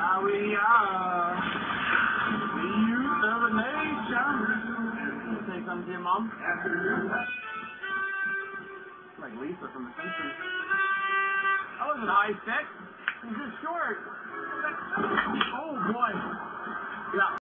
we are the youth of a nation. Say something to your mom? Like Lisa from The Simpsons. That wasn't high stick. It was just short. Oh boy. Yeah.